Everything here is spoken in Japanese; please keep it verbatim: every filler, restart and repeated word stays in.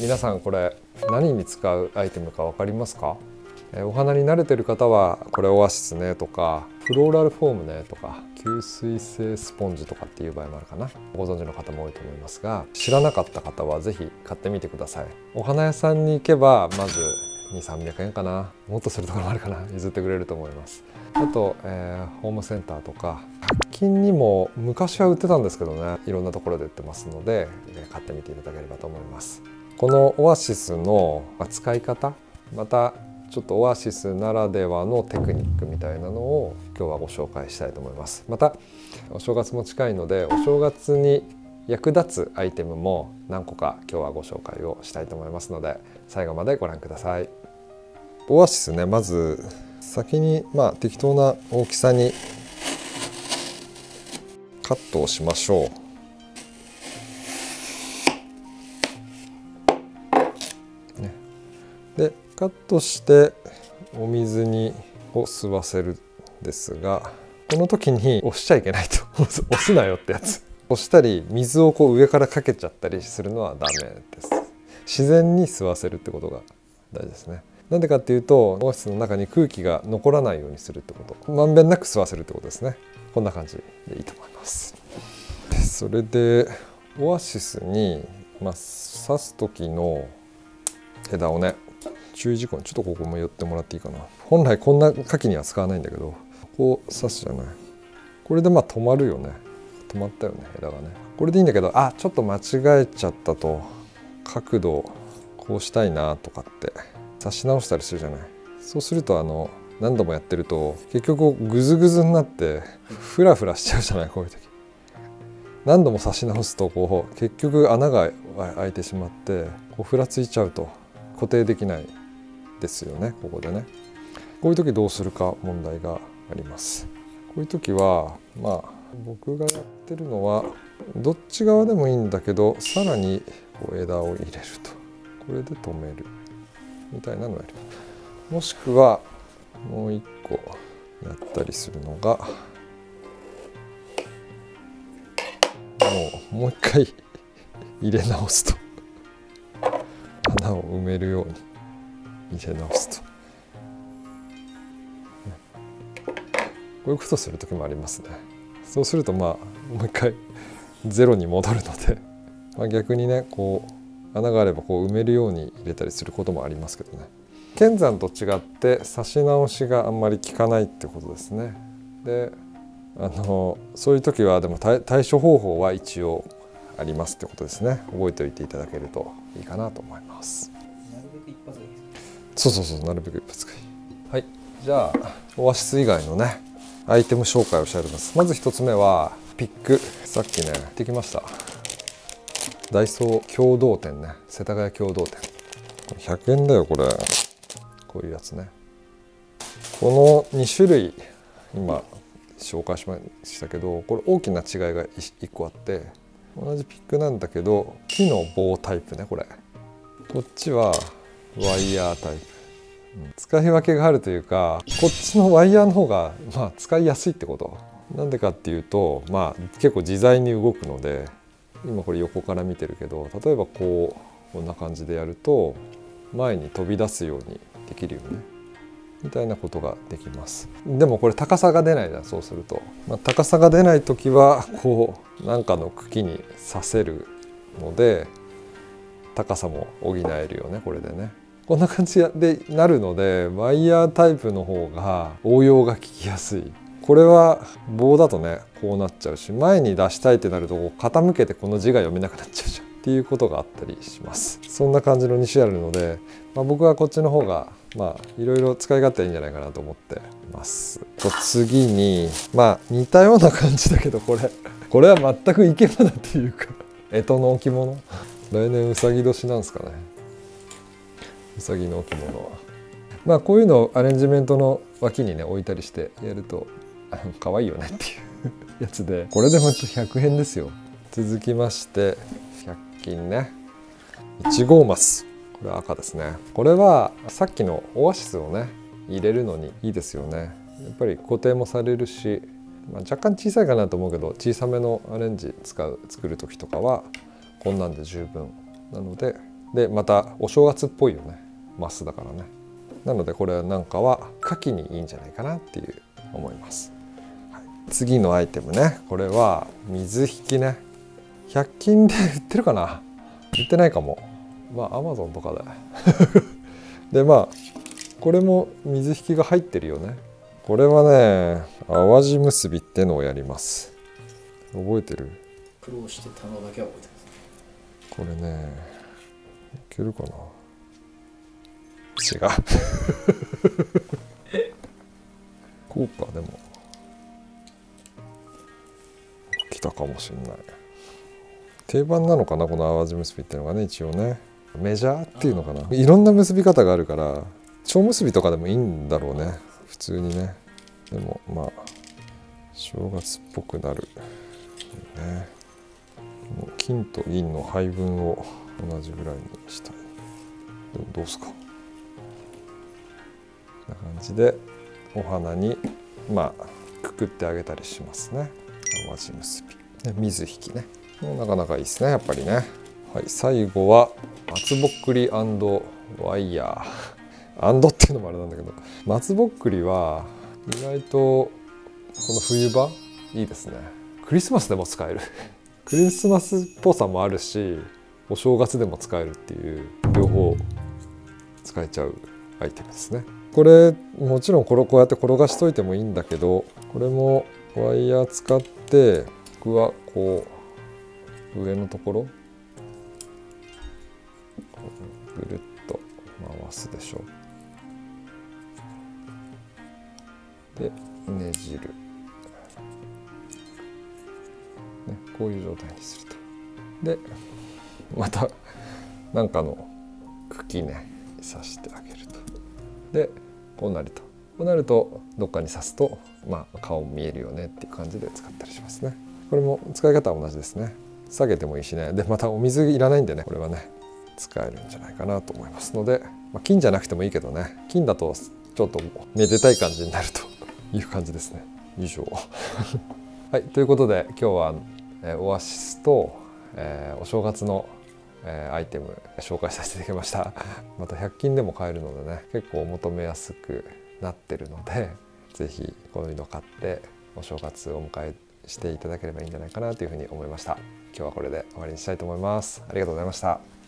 皆さんこれ何に使うアイテムか分かりますか？えお花に慣れてる方はこれオアシスねとかフローラルフォームねとか吸水性スポンジとかっていう場合もあるかな。ご存知の方も多いと思いますが、知らなかった方は是非買ってみてください。お花屋さんに行けばまずにひゃく、さんびゃくえんかな、もっとするところもあるかな、譲ってくれると思います。あと、えー、ホームセンターとかひゃく均にも昔は売ってたんですけどね、いろんなところで売ってますので、えー、買ってみていただければと思います。このオアシスの使い方、またちょっとオアシスならではのテクニックみたいなのを今日はご紹介したいと思います。またお正月も近いので、お正月に役立つアイテムも何個か今日はご紹介をしたいと思いますので、最後までご覧ください。オアシスね、まず先にまあ適当な大きさにカットをしましょう。でカットしてお水にを吸わせるんですが、この時に押しちゃいけないと押すなよってやつ。押したり水をこう上からかけちゃったりするのはダメです。自然に吸わせるってことが大事ですね。なんでかっていうと、オアシスの中に空気が残らないようにするってこと、まんべんなく吸わせるってことですね。こんな感じでいいと思います。それでオアシスに、まあ、刺す時の枝をね、注意事項にちょっとここも寄ってもらっていいかな。本来こんな牡蠣には使わないんだけど、こう刺すじゃない。これでまあ止まるよね。止まったよね、枝がね。これでいいんだけど、あ、ちょっと間違えちゃったと、角度こうしたいなとかって刺し直したりするじゃない。そうするとあの何度もやってると結局グズグズになってフラフラしちゃうじゃない、こういう時。何度も刺し直すとこう結局穴が開いてしまってこうふらついちゃうと固定できないですよね、ここでね。こういう時どうするか問題があります。こういう時はまあ僕がやってるのはどっち側でもいいんだけど、さらにこう枝を入れると、これで止めるみたいなのをやる。もしくはもう一個やったりするのが、もうもう一回入れ直すと穴を埋めるように入れ直すと、こういうことする時もありますね。そうするとまあもう一回ゼロに戻るので、まあ、逆にねこう穴があればこう埋めるように入れたりすることもありますけどね。剣山と違って刺し直しがあんまり効かないってことですね。であのそういう時はでも 対, 対処方法は一応ありますってことですね。覚えておいていただけるといいかなと思います。 なるべく一発がいい。 そうそうそう、なるべく一発がいい。はい、じゃあオアシス以外のねアイテム紹介をしたいと思います。まず一つ目はピック。さっきね行ってきました。ダイソー共同店ね、世田谷共同店。ひゃくえんだよこれ。こういうやつね。このに種類今紹介しましたけど、これ大きな違いがいっこあって、同じピックなんだけど木の棒タイプね、これ。こっちはワイヤータイプ。使い分けがあるというか、こっちのワイヤーの方がまあ使いやすいってこと。なんでかっていうと、まあ結構自在に動くので、今これ横から見てるけど、例えばこうこんな感じでやると前に飛び出すようにできるよねみたいなことができます。でもこれ高さが出ないじゃん。そうすると、まあ、高さが出ない時はこうなんかの茎に刺せるので高さも補えるよね、これでね。こんな感じでなるので、ワイヤータイプの方が応用が効きやすい。これは棒だとねこうなっちゃうし、前に出したいってなるとこう傾けてこの字が読めなくなっちゃうじゃんっていうことがあったりします。そんな感じのに種あるので、まあ、僕はこっちの方がまあいろいろ使い勝手いいんじゃないかなと思ってます。と次にまあ似たような感じだけど、これこれは全く生け花っていうか干支の置物。来年うさぎ年なんですかね、うさぎの置物は。まあこういうのをアレンジメントの脇にね置いたりしてやると可愛いよねっていうやつで、これでほんとひゃくえんですよ。続きましてひゃく均ね、いち号マス。これは赤ですね。これはさっきのオアシスをね入れるのにいいですよね。やっぱり固定もされるし、まあ、若干小さいかなと思うけど、小さめのアレンジ使う作る時とかはこんなんで十分なのででまたお正月っぽいよね、マスだからね。なのでこれなんかは夏季にいいんじゃないかなっていう思います。はい、次のアイテムね、これは水引きね。ひゃく均で売ってるかな、売ってないかも。まあアマゾンとかででまあこれも水引きが入ってるよね。これはね、淡路結びってのをやります。覚えてる？ 苦労してたのだけは覚えてます。 これね、いけるかな。違うこうか。でも来たかもしれない。定番なのかな、この淡路結びっていうのがね。一応ねメジャーっていうのかな。いろんな結び方があるから蝶結びとかでもいいんだろうね、普通にね。でもまあ正月っぽくなるね。もう金と銀の配分を同じぐらいにしたい。どうすか。こんな感じでお花にまあくくってあげたりしますね。淡路結びで水引きね、もうなかなかいいですね、やっぱりね。はい、最後は松ぼっくり&ワイヤー。アンドっていうのもあれなんだけど、松ぼっくりは意外とこの冬場いいですね。クリスマスでも使えるクリスマスっぽさもあるし、お正月でも使えるっていう両方使えちゃうアイテムですね。これもちろんこれこうやって転がしといてもいいんだけど、これもワイヤー使って僕はこう上のところぐるっと回すでしょ。でねじる、ね、こういう状態にすると。でまたなんかの茎ね刺してあげると。でこうなるとこうなるとどっかに刺すと、まあ、顔見えるよねっていう感じで使ったりしますね。これも使い方は同じですね。下げてもいいしね。でまたお水いらないんでね、これはね使えるんじゃないかなと思いますので、まあ、金じゃなくてもいいけどね、金だとちょっとめでたい感じになるという感じですね。以上はい、ということで今日は、えー、オアシスと、えー、お正月の、えー、アイテム紹介させていただきました。またひゃく均でも買えるのでね、結構お求めやすくなってるので、是非こういうの買ってお正月をお迎えしていただければいいんじゃないかなというふうに思いました。今日はこれで終わりにしたいと思います。ありがとうございました。